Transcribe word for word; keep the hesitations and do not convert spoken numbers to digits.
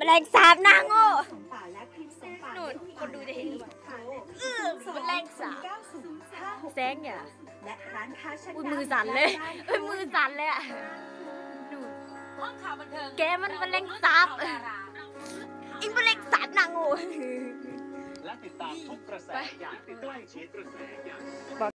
แมลงสาบนางโง่หนูคนดูจะเห็นหรือเปล่าเออแมลงสาบแซงเนี่ยอุ้ยมือสั่นเลยอุ้ยมือสั่นเลยอ่ะดูแกมันแมลงสาบอิงแมลงสาบนางโง่และติดตามทุกกระแสอย่างใกล้ชิดกระแสอย่าง